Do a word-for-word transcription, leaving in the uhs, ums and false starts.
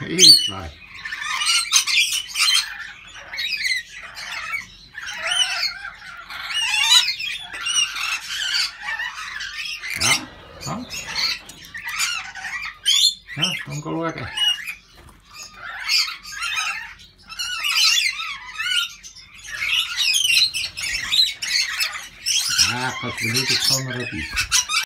Eet maar. Ja, ja. Ja, kom keluar. Ah, pas benutut kamera bisa.